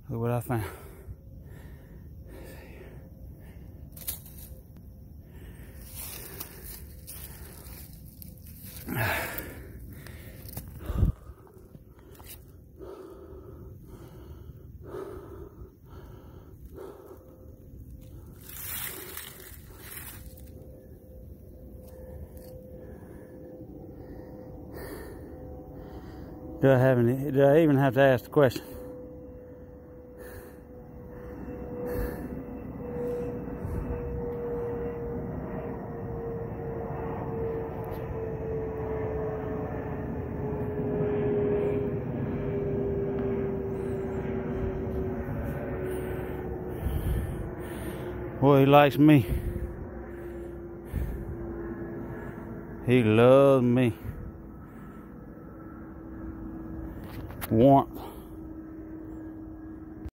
Look what I found. Do I even have to ask the question? Boy, he likes me. He loves me. Warmth.